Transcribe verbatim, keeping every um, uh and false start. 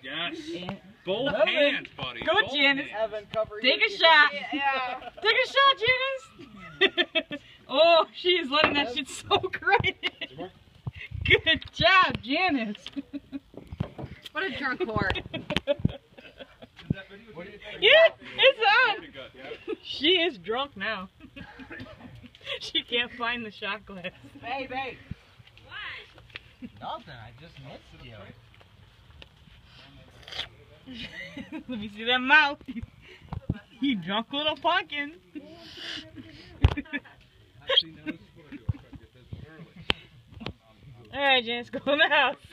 Yes. And Both love hands, it. buddy. Go, Both Janice. hands. Evan, cover Take your- a shot. Yeah, yeah. Take a shot, Janice. Oh, she is letting that shit soak right in. Good job, Janice. What a drunk whore. Yeah, it's on. She is drunk now. She can't find the shot glass. Hey, babe. What? Nothing. I just missed you. Let me see that mouth. You drunk little pumpkin. Alright, Janice, go in the house.